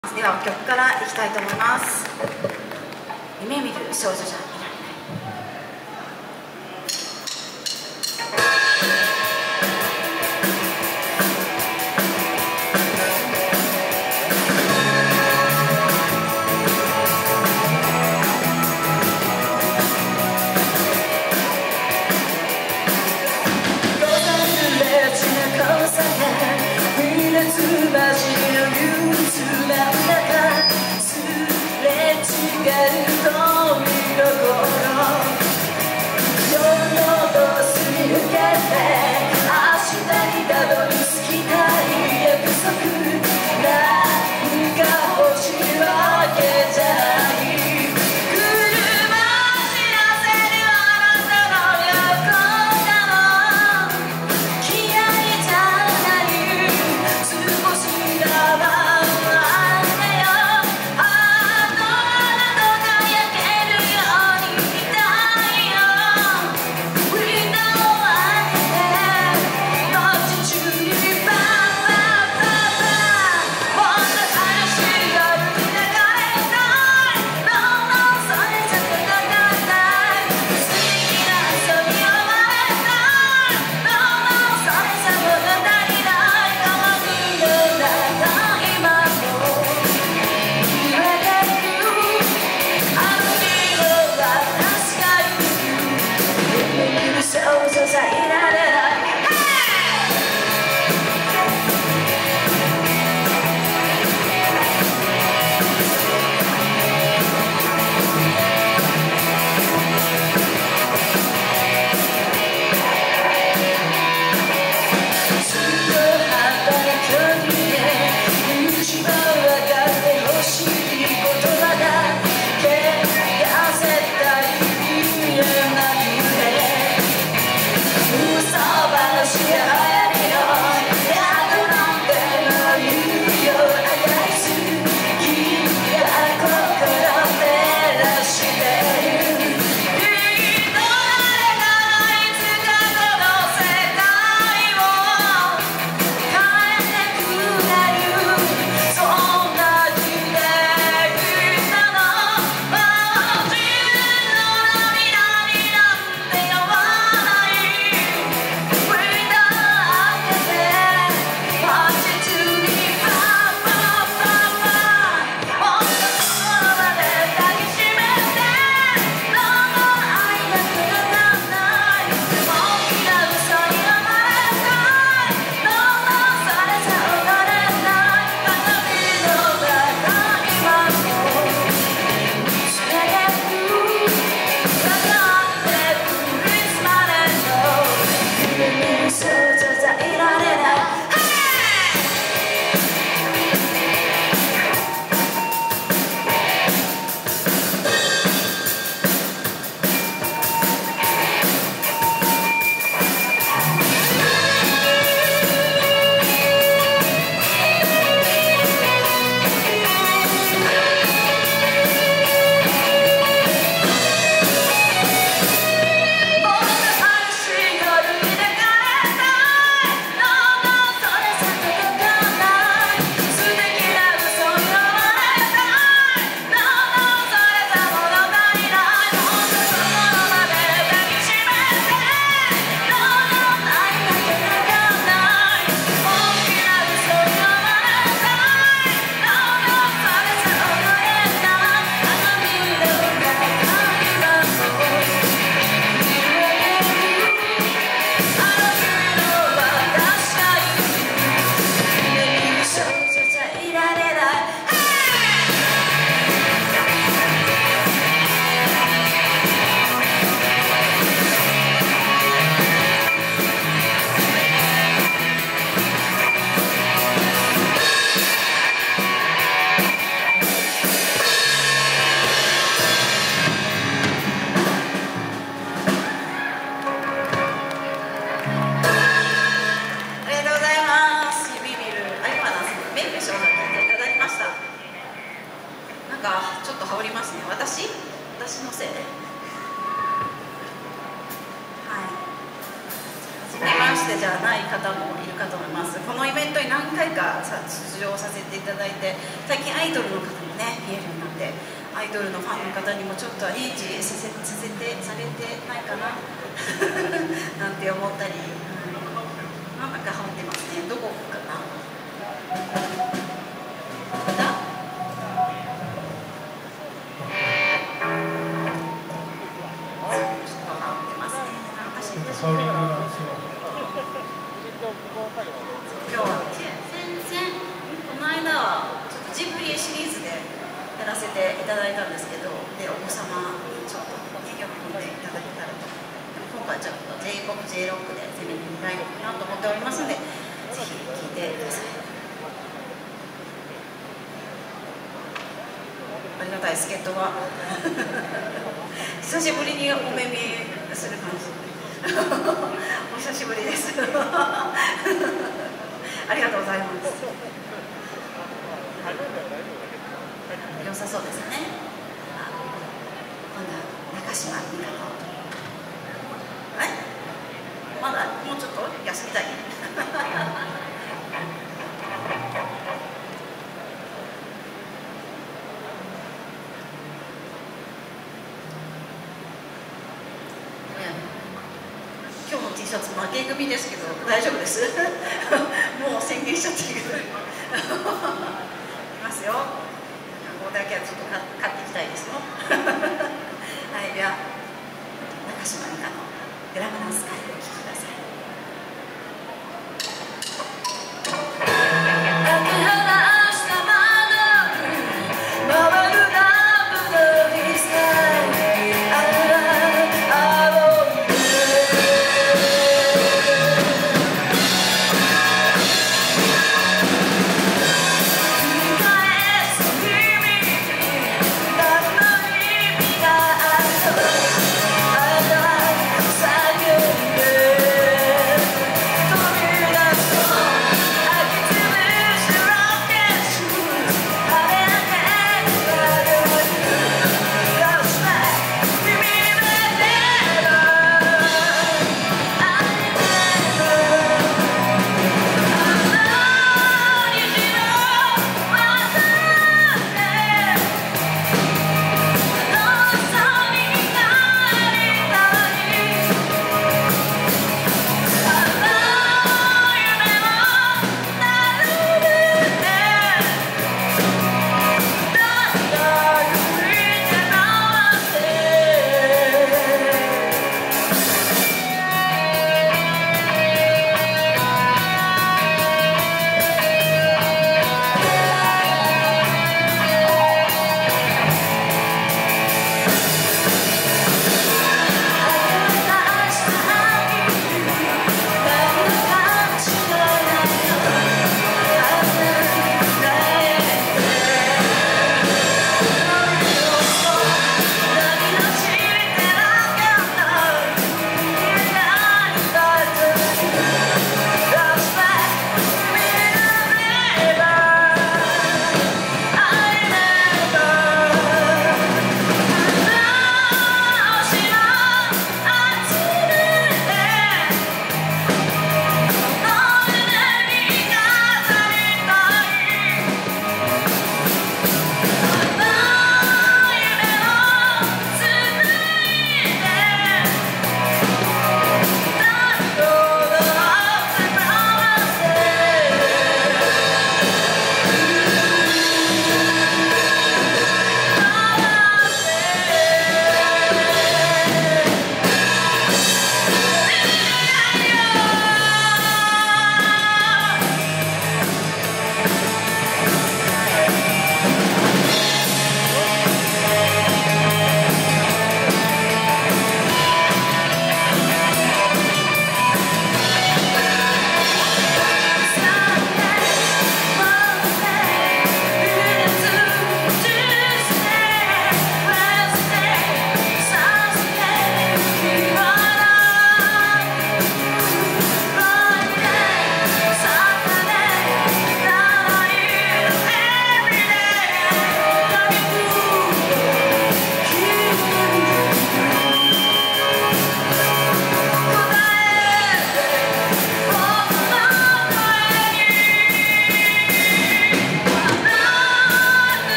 では曲からいきたいと思います。夢見る少女じゃいられない。ちょっと羽織りますね。私のせいで。はい。はじめまして。 してじゃない方もいるかと思います。このイベントに何回か出場させていただいて、最近アイドルの方もね見えるようになって、アイドルのファンの方にもちょっとリーチされてないかななんて思ったり、なんかハマってますね。どこかな。 香りが今日はこの間はちょっとジブリシリーズでやらせていただいたんですけど、でお子様にちょっと喜んでいただけたらと。でも今回ちょっと J ポップ J ロックで攻めてみたいなと思っておりますので、ぜひ聴いてください。ありがたい助っ人が久しぶりにお目見えする感じ。お久しぶりですありがとうございます。良さそうですね。今度は中島美香子。はい、まだもうちょっと休みたい今日の T シャツ負け組ですけど大丈夫ですもう宣言しちゃってるけどいきますよ。ここだけはちょっと買っていきたいですよはい、では中島美嘉のグラマラスカイをお聴きください。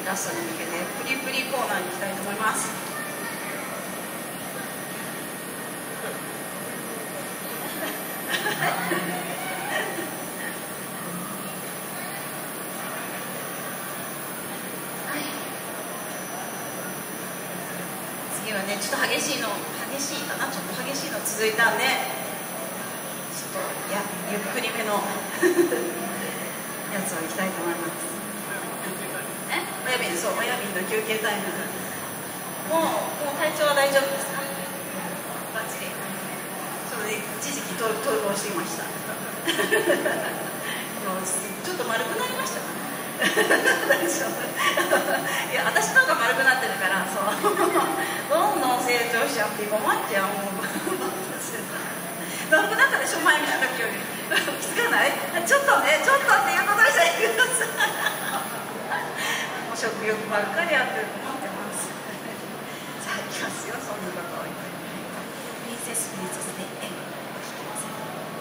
ラストに向けてプリプリコーナーに行きたいと思います。次はね、ちょっと激しいかな、ちょっと激しいの続いたんで、ちょっとゆっくりめのやつをいきたいと思います。親瓶、そう、親瓶の休憩タイム。もう体調は大丈夫ですか？バッチリ。それで一時期逃亡していました。ちょっと丸くなりましたかね。大丈夫。いや、私の方が丸くなってるから、そう。どんどん成長しちゃって困っちゃう。もう丸くなったでしょ、前見た時より。気づかない？ちょっとね、ちょっとっていうことにしてください。もう食欲ばっかりあって困ってます。さあ、いきますよ、そんなことを言って。プリンセスで聞きません。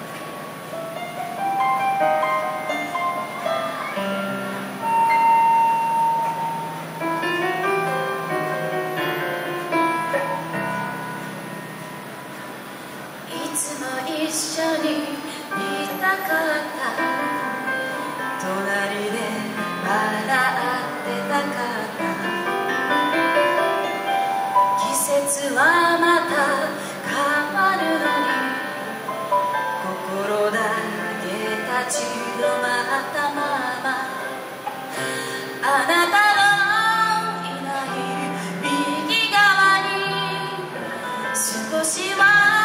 一緒にいたかった、隣で笑ってたかった、季節はまた変わるのに心だけ立ち止まったまま、あなたのいない右側に少しは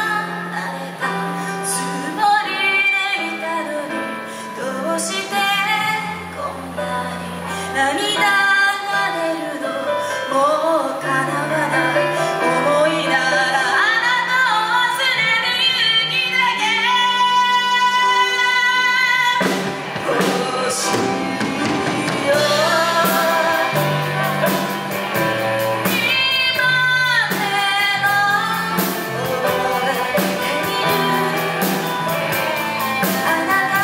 どうしてこんなに涙が出るの、もう叶わない思いならあなたを忘れる勇気だけ欲しいよ。今でも覚えている、あなた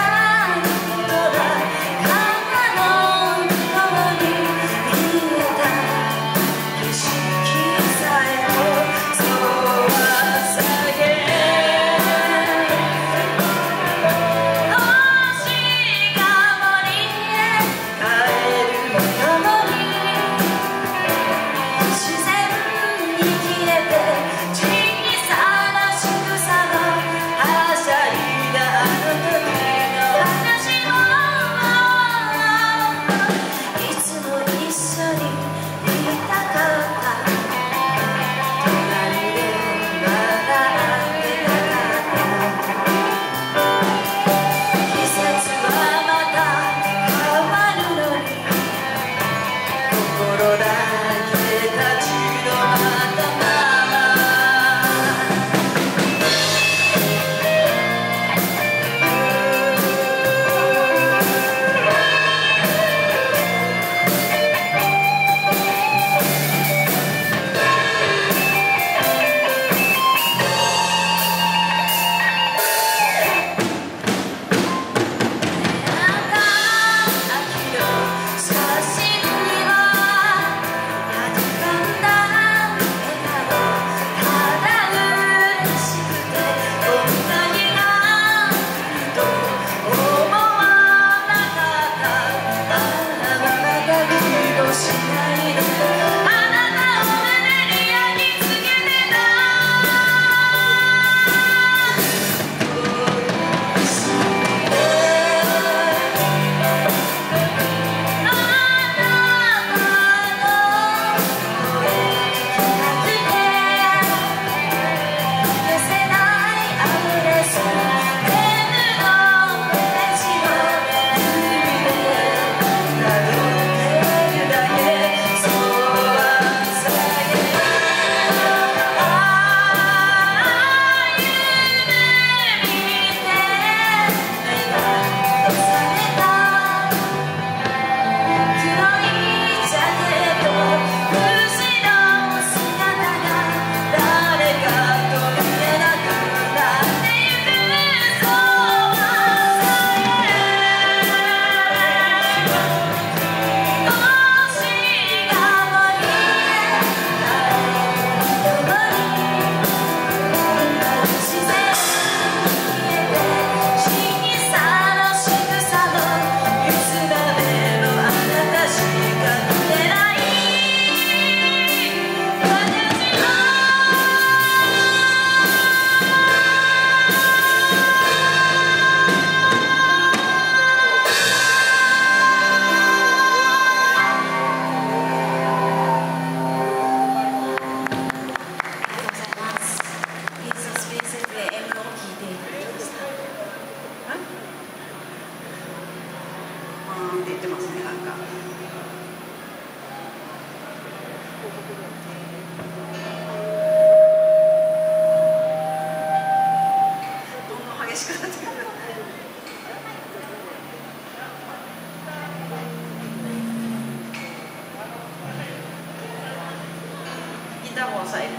ターを押さえる。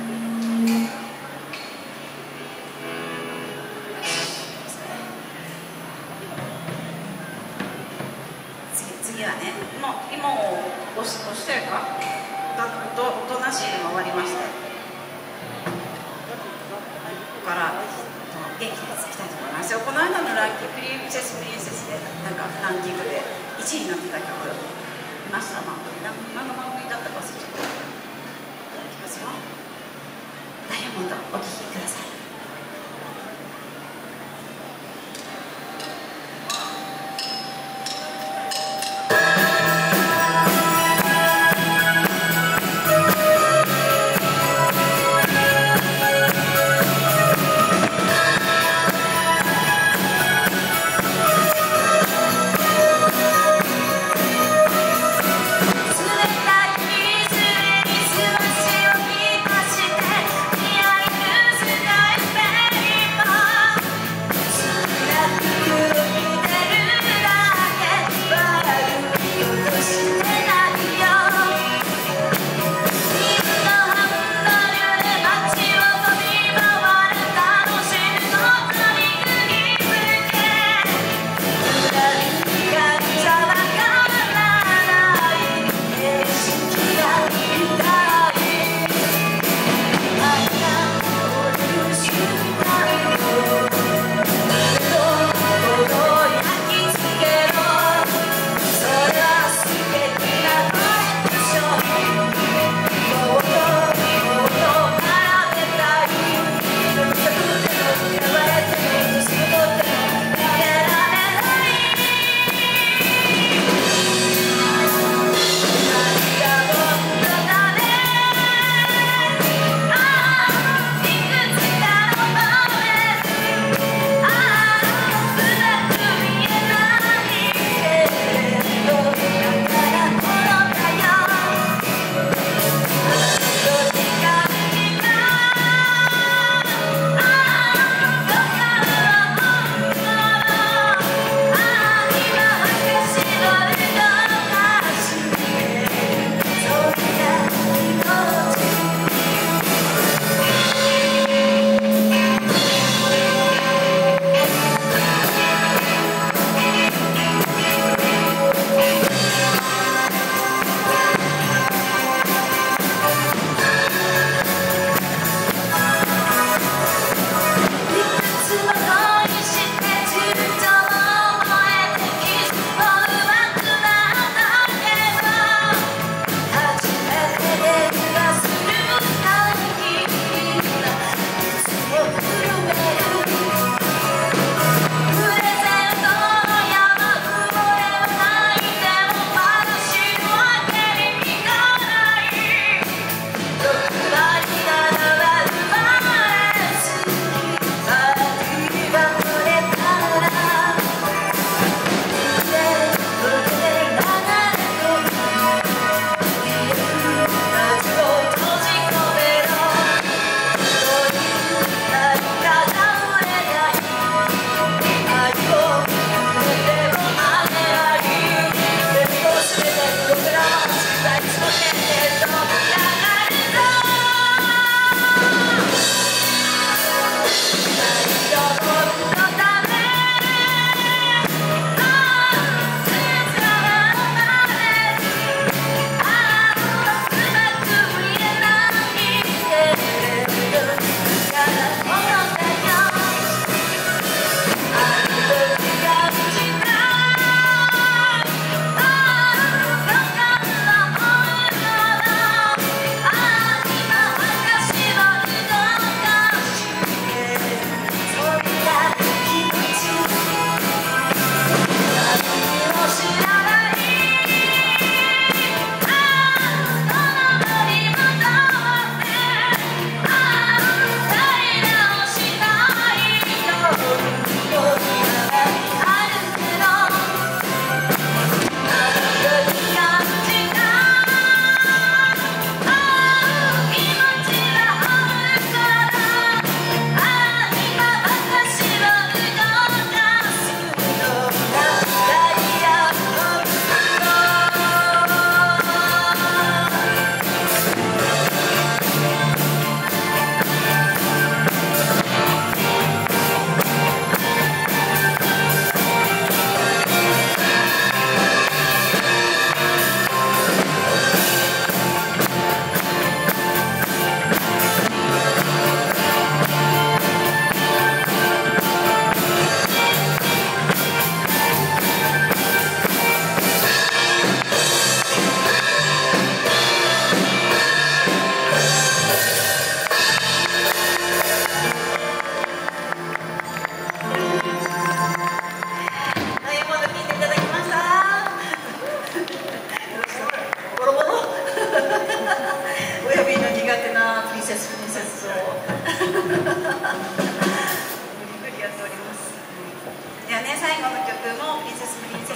次はね、今を押してるか、音なしでも終わりました。ここから元気につきたいと思いますよ。この間のランキング、プリンセスでなんかランキングで1位になってた曲いました。何の番組だったか忘れちゃった。いきますよ。ダイヤモンドお聴きください。 水にすましを浸して見合いる世界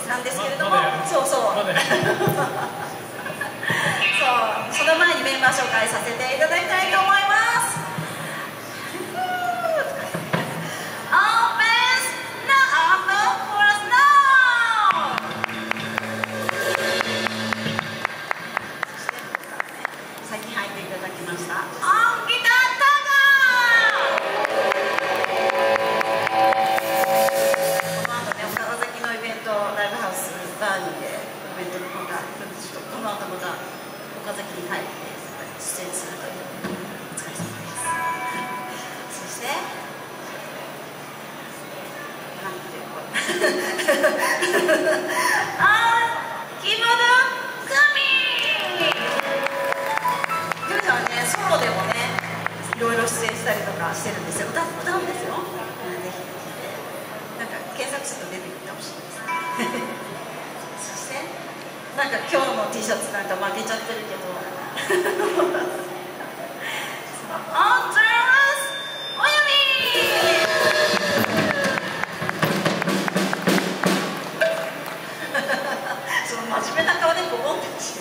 なんですけれども、そうそう、そう、その前にメンバー紹介させていただきたいと思います。先に入っていただきました。バーニーでイベントの方がこの後また岡崎に帰って出演するというお疲れ様です。そしてなんていうキムドクミキムちゃんはね、ソロでもねいろいろ出演したりとかしてるんですよ。歌うんですよ。ぜひなんか検索すると出てくるかもしれないです。なんか今日の T シャツなんか負けちゃってるけどその真面目な顔でボコンってそ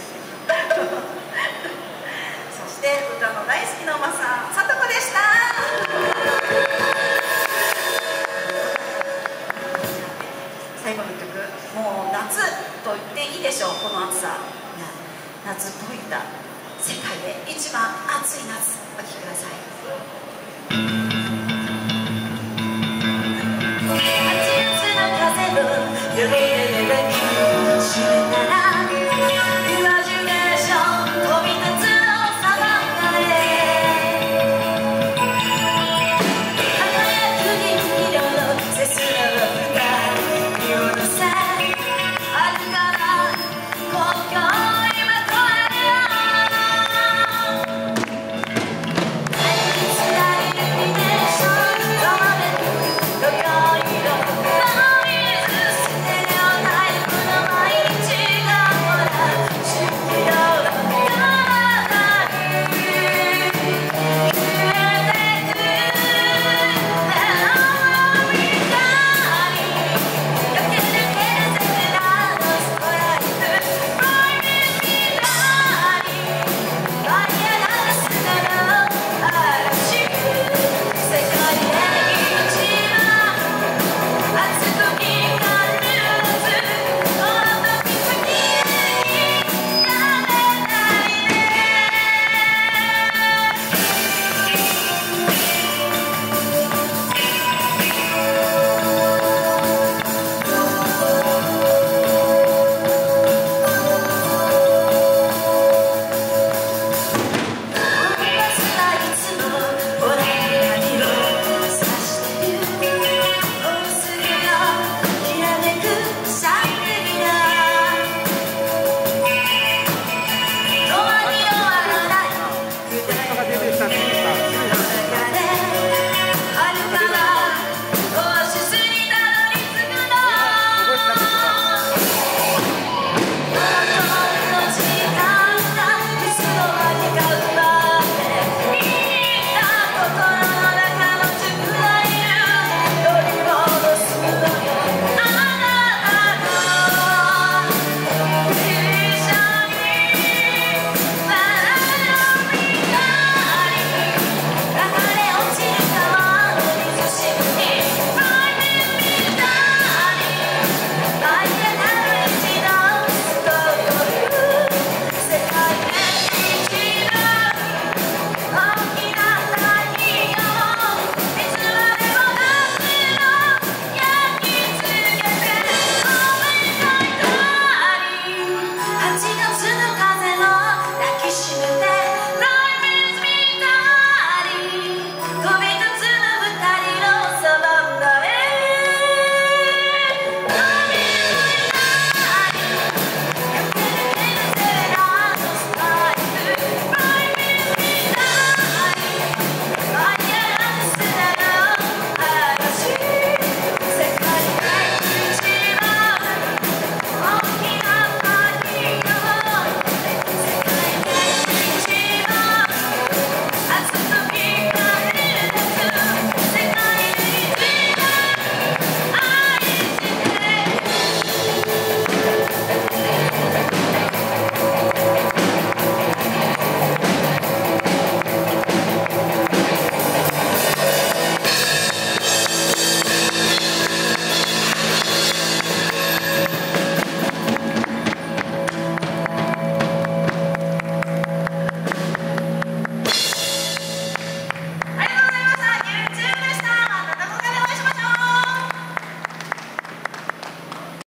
して歌の大好きなおばさん、さとこでした。最後の曲、もう夏と言っていいでしょう。この暑さ、夏といった世界で一番暑い夏、お聴きください。